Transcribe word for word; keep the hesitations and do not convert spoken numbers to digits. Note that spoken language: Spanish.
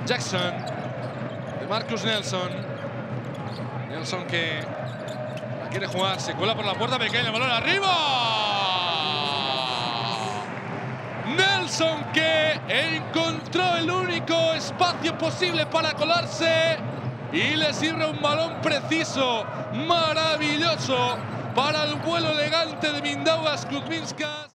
Jackson, de Marcus Nelson. Nelson que la quiere jugar, se cuela por la puerta pequeña, balón arriba. Nelson que encontró el único espacio posible para colarse y le sirve un balón preciso, maravilloso, para el vuelo elegante de Mindaugas Kuzminskas.